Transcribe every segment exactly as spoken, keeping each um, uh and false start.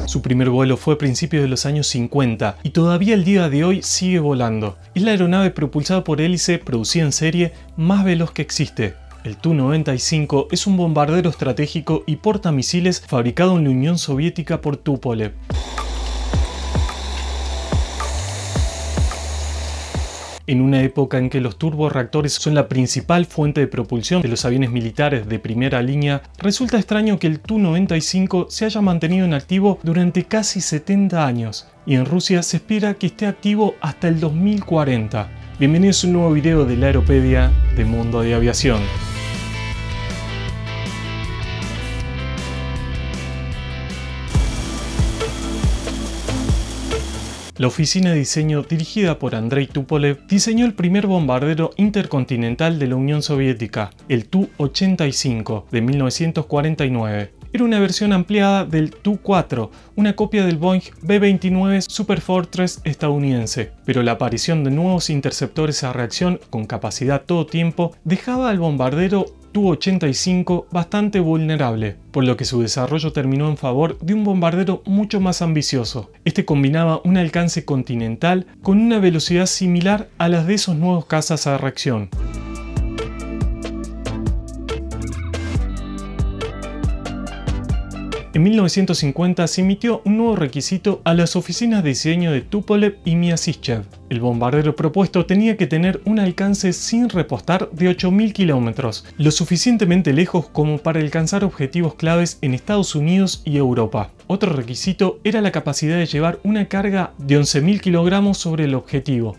Su primer vuelo fue a principios de los años cincuenta y todavía el día de hoy sigue volando. Es la aeronave propulsada por hélice producida en serie más veloz que existe. El Tu noventa y cinco es un bombardero estratégico y portamisiles fabricado en la Unión Soviética por Tupolev. En una época en que los turborreactores son la principal fuente de propulsión de los aviones militares de primera línea, resulta extraño que el Tu noventa y cinco se haya mantenido en activo durante casi setenta años, y en Rusia se espera que esté activo hasta el dos mil cuarenta. Bienvenidos a un nuevo video de la Aeropedia de Mundo de Aviación. La oficina de diseño dirigida por Andrei Tupolev diseñó el primer bombardero intercontinental de la Unión Soviética, el Tu ochenta y cinco, de mil novecientos cuarenta y nueve. Era una versión ampliada del Tu cuatro, una copia del Boeing B veintinueve Superfortress estadounidense, pero la aparición de nuevos interceptores a reacción con capacidad todo tiempo dejaba al bombardero Tu ochenta y cinco bastante vulnerable, por lo que su desarrollo terminó en favor de un bombardero mucho más ambicioso. Este combinaba un alcance continental con una velocidad similar a las de esos nuevos cazas a reacción. En mil novecientos cincuenta se emitió un nuevo requisito a las oficinas de diseño de Tupolev y Myasishchev. El bombardero propuesto tenía que tener un alcance sin repostar de ocho mil kilómetros, lo suficientemente lejos como para alcanzar objetivos claves en Estados Unidos y Europa. Otro requisito era la capacidad de llevar una carga de once mil kilogramos sobre el objetivo.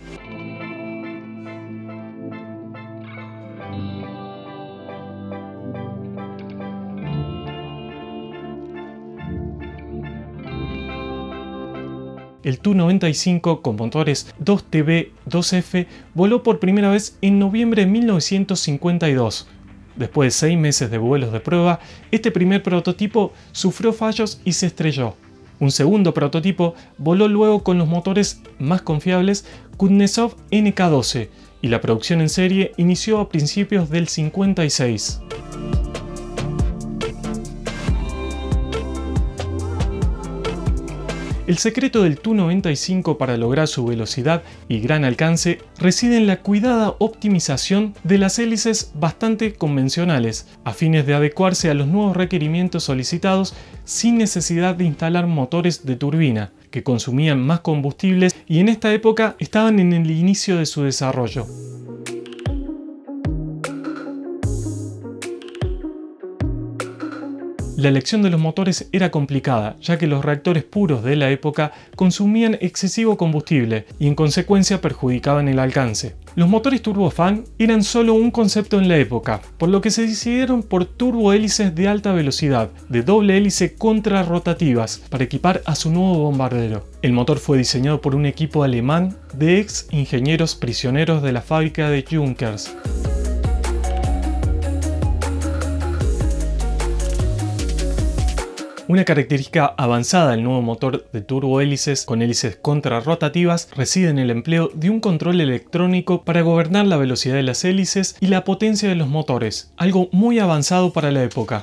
El Tu noventa y cinco con motores dos T B dos F voló por primera vez en noviembre de mil novecientos cincuenta y dos. Después de seis meses de vuelos de prueba, este primer prototipo sufrió fallos y se estrelló. Un segundo prototipo voló luego con los motores más confiables Kuznetsov N K doce y la producción en serie inició a principios del cincuenta y seis. El secreto del Tu noventa y cinco para lograr su velocidad y gran alcance reside en la cuidada optimización de las hélices bastante convencionales, a fines de adecuarse a los nuevos requerimientos solicitados sin necesidad de instalar motores de turbina, que consumían más combustibles y en esta época estaban en el inicio de su desarrollo. La elección de los motores era complicada, ya que los reactores puros de la época consumían excesivo combustible y en consecuencia perjudicaban el alcance. Los motores turbofan eran solo un concepto en la época, por lo que se decidieron por turbohélices de alta velocidad, de doble hélice contrarrotativas, para equipar a su nuevo bombardero. El motor fue diseñado por un equipo alemán de ex ingenieros prisioneros de la fábrica de Junkers. Una característica avanzada del nuevo motor de turbohélices con hélices contrarrotativas reside en el empleo de un control electrónico para gobernar la velocidad de las hélices y la potencia de los motores, algo muy avanzado para la época.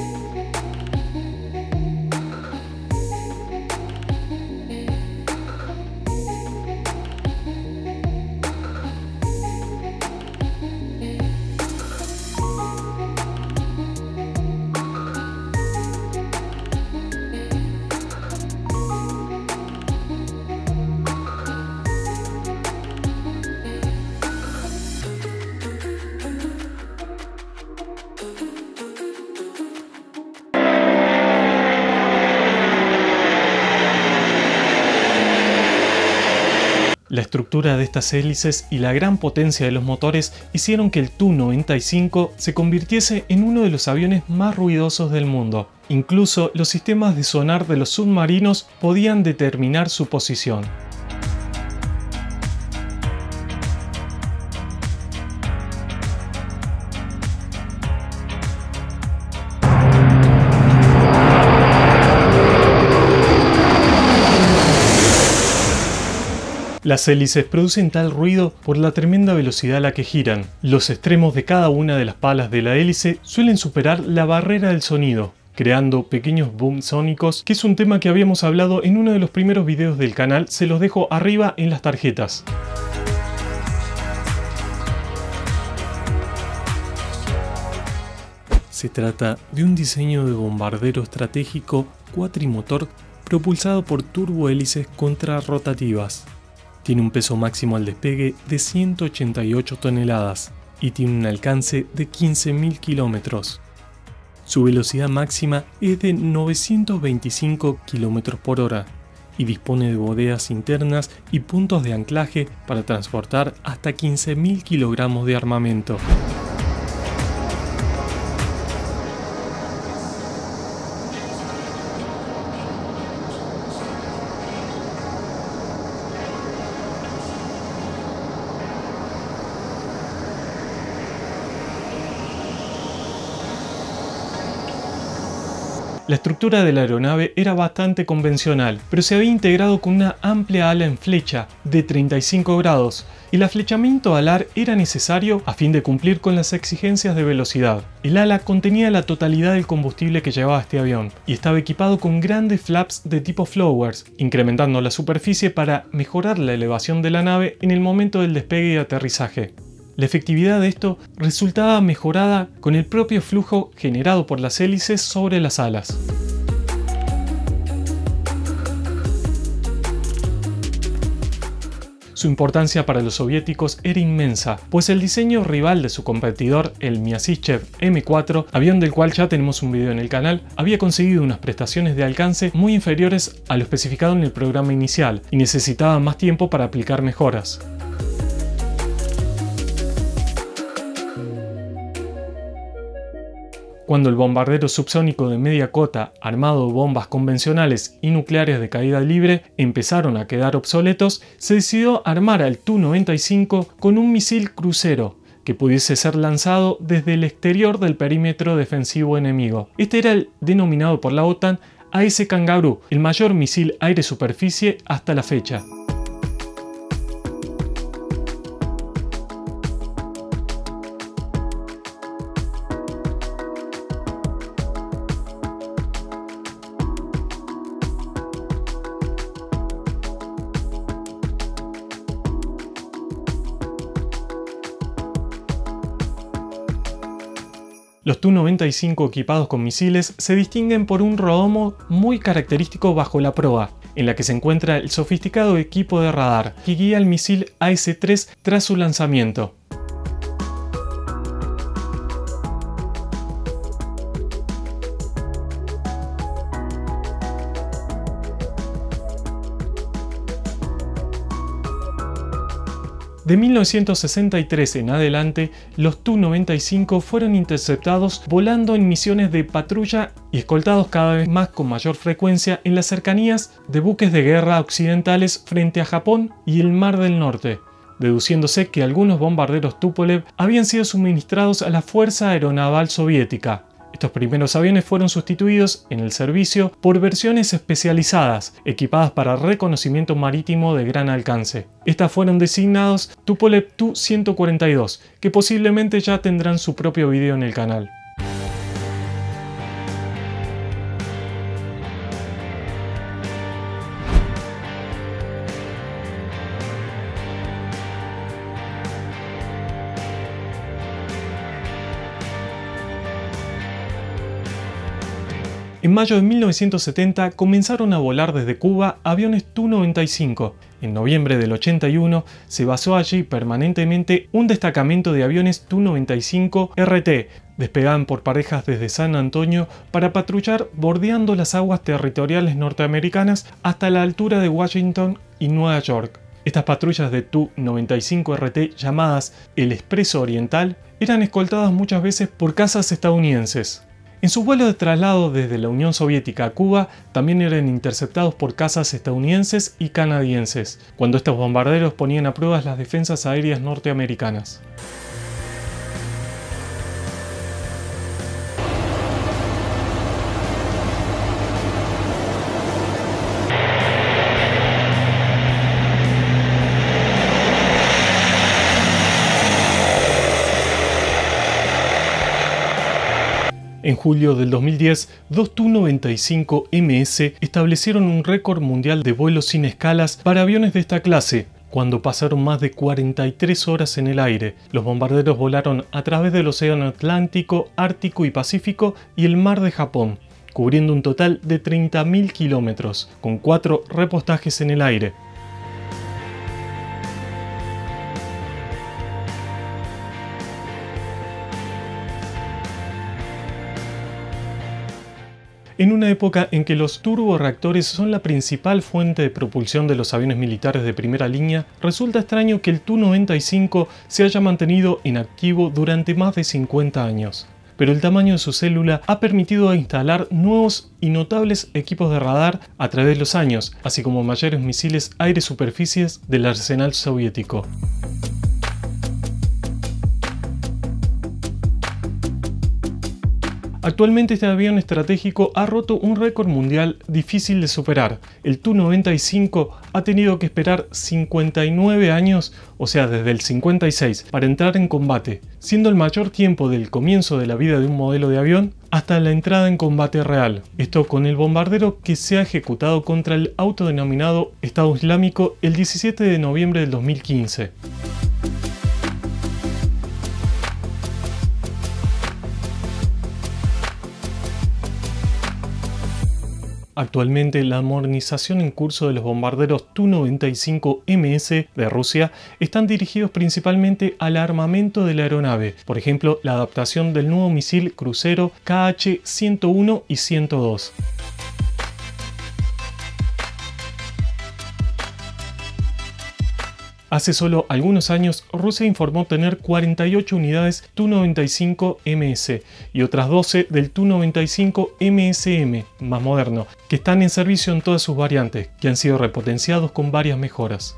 La estructura de estas hélices y la gran potencia de los motores hicieron que el Tu noventa y cinco se convirtiese en uno de los aviones más ruidosos del mundo. Incluso los sistemas de sonar de los submarinos podían determinar su posición. Las hélices producen tal ruido por la tremenda velocidad a la que giran. Los extremos de cada una de las palas de la hélice suelen superar la barrera del sonido. creando pequeños booms sónicos, que es un tema que habíamos hablado en uno de los primeros videos del canal, se los dejo arriba en las tarjetas. Se trata de un diseño de bombardero estratégico cuatrimotor propulsado por turbohélices contrarrotativas. Tiene un peso máximo al despegue de ciento ochenta y ocho toneladas y tiene un alcance de quince mil kilómetros. Su velocidad máxima es de novecientos veinticinco kilómetros por hora y dispone de bodegas internas y puntos de anclaje para transportar hasta quince mil kilogramos de armamento. La estructura de la aeronave era bastante convencional, pero se había integrado con una amplia ala en flecha de treinta y cinco grados, y el aflechamiento alar era necesario a fin de cumplir con las exigencias de velocidad. El ala contenía la totalidad del combustible que llevaba este avión, y estaba equipado con grandes flaps de tipo flowers, incrementando la superficie para mejorar la elevación de la nave en el momento del despegue y aterrizaje. La efectividad de esto resultaba mejorada con el propio flujo generado por las hélices sobre las alas. Su importancia para los soviéticos era inmensa, pues el diseño rival de su competidor, el Myasishchev eme cuatro, avión del cual ya tenemos un video en el canal, había conseguido unas prestaciones de alcance muy inferiores a lo especificado en el programa inicial y necesitaba más tiempo para aplicar mejoras. Cuando el bombardero subsónico de media cota, armado de bombas convencionales y nucleares de caída libre, empezaron a quedar obsoletos, se decidió armar al Tu noventa y cinco con un misil crucero que pudiese ser lanzado desde el exterior del perímetro defensivo enemigo. Este era el denominado por la OTAN A ese Kangaroo, el mayor misil aire-superficie hasta la fecha. Los Tu noventa y cinco equipados con misiles se distinguen por un rodomo muy característico bajo la proa, en la que se encuentra el sofisticado equipo de radar que guía el misil A ese tres tras su lanzamiento. De mil novecientos sesenta y tres en adelante, los Tu noventa y cinco fueron interceptados volando en misiones de patrulla y escoltados cada vez más con mayor frecuencia en las cercanías de buques de guerra occidentales frente a Japón y el Mar del Norte, deduciéndose que algunos bombarderos Tupolev habían sido suministrados a la Fuerza Aeronaval Soviética. Estos primeros aviones fueron sustituidos en el servicio por versiones especializadas, equipadas para reconocimiento marítimo de gran alcance. Estas fueron designados Tupolev Tu ciento cuarenta y dos, que posiblemente ya tendrán su propio video en el canal. En mayo de mil novecientos setenta comenzaron a volar desde Cuba aviones Tu noventa y cinco. En noviembre del ochenta y uno se basó allí permanentemente un destacamento de aviones Tu noventa y cinco R T. Despegaban por parejas desde San Antonio para patrullar bordeando las aguas territoriales norteamericanas hasta la altura de Washington y Nueva York. Estas patrullas de Tu noventa y cinco R T, llamadas el Expreso Oriental, eran escoltadas muchas veces por cazas estadounidenses. En sus vuelos de traslado desde la Unión Soviética a Cuba también eran interceptados por cazas estadounidenses y canadienses, cuando estos bombarderos ponían a prueba las defensas aéreas norteamericanas. En julio del dos mil diez, dos Tu noventa y cinco M S establecieron un récord mundial de vuelos sin escalas para aviones de esta clase, cuando pasaron más de cuarenta y tres horas en el aire. Los bombarderos volaron a través del Océano Atlántico, Ártico y Pacífico y el Mar de Japón, cubriendo un total de treinta mil kilómetros, con cuatro repostajes en el aire. En una época en que los turborreactores son la principal fuente de propulsión de los aviones militares de primera línea, resulta extraño que el Tu noventa y cinco se haya mantenido en activo durante más de cincuenta años. Pero el tamaño de su célula ha permitido instalar nuevos y notables equipos de radar a través de los años, así como mayores misiles aire-superficies del arsenal soviético. Actualmente este avión estratégico ha roto un récord mundial difícil de superar. El Tu noventa y cinco ha tenido que esperar cincuenta y nueve años, o sea desde el cincuenta y seis, para entrar en combate, siendo el mayor tiempo del comienzo de la vida de un modelo de avión hasta la entrada en combate real. Esto con el bombardero que se ha ejecutado contra el autodenominado Estado Islámico el diecisiete de noviembre del dos mil quince. Actualmente, la modernización en curso de los bombarderos Tu noventa y cinco M S de Rusia están dirigidos principalmente al armamento de la aeronave, por ejemplo, la adaptación del nuevo misil crucero K H ciento uno y ciento dos. Hace solo algunos años, Rusia informó tener cuarenta y ocho unidades Tu noventa y cinco M S y otras doce del Tu noventa y cinco M S M, más moderno, que están en servicio en todas sus variantes, que han sido repotenciados con varias mejoras.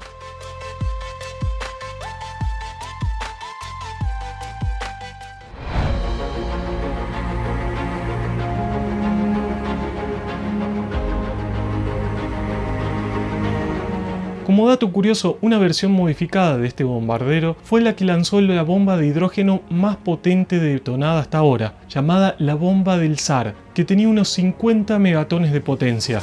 Como dato curioso, una versión modificada de este bombardero fue la que lanzó la bomba de hidrógeno más potente detonada hasta ahora, llamada la bomba del zar, que tenía unos cincuenta megatones de potencia.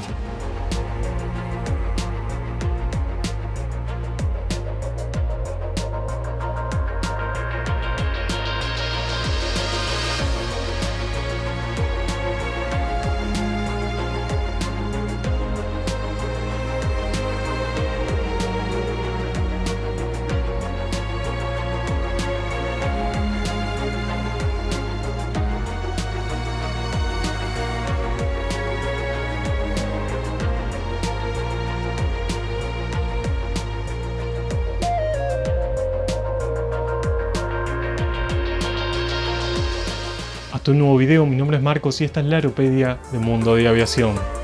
Hasta un nuevo video, mi nombre es Marcos y esta es la Aeropedia de Mundo de Aviación.